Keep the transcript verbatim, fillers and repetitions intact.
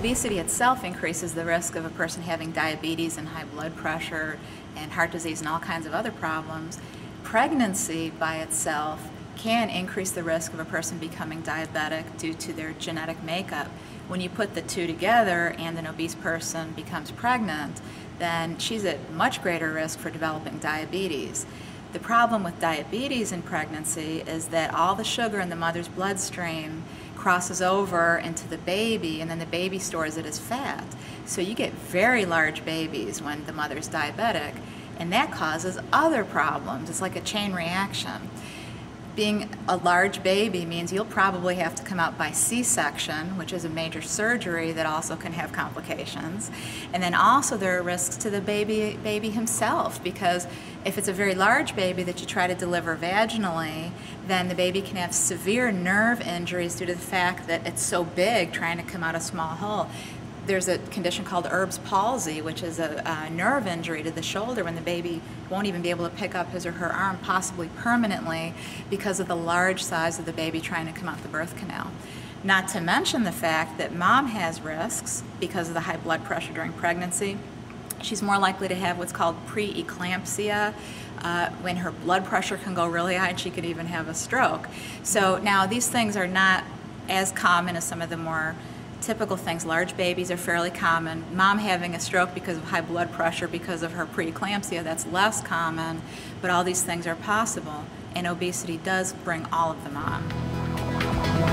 obesity itself increases the risk of a person having diabetes and high blood pressure and heart disease and all kinds of other problems. Pregnancy by itself can increase the risk of a person becoming diabetic due to their genetic makeup. When you put the two together and an obese person becomes pregnant, then she's at much greater risk for developing diabetes. The problem with diabetes in pregnancy is that all the sugar in the mother's bloodstream crosses over into the baby, and then the baby stores it as fat. So you get very large babies when the mother's diabetic, and that causes other problems. It's like a chain reaction. Being a large baby means you'll probably have to come out by C-section, which is a major surgery that also can have complications. And then also there are risks to the baby, baby himself, because if it's a very large baby that you try to deliver vaginally, then the baby can have severe nerve injuries due to the fact that it's so big trying to come out a small hole. There's a condition called Erb's palsy, which is a, a nerve injury to the shoulder when the baby won't even be able to pick up his or her arm, possibly permanently, because of the large size of the baby trying to come out the birth canal. Not to mention the fact that mom has risks because of the high blood pressure during pregnancy. She's more likely to have what's called preeclampsia, uh, when her blood pressure can go really high and she could even have a stroke. So now these things are not as common as some of the more typical things. Large babies are fairly common. Mom having a stroke because of high blood pressure because of her preeclampsia, that's less common, but all these things are possible, and obesity does bring all of them on.